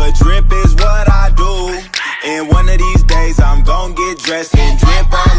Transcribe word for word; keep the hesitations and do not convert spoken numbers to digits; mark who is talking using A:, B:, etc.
A: but drip is what I do. And one of these days I'm gon' get dressed and drip on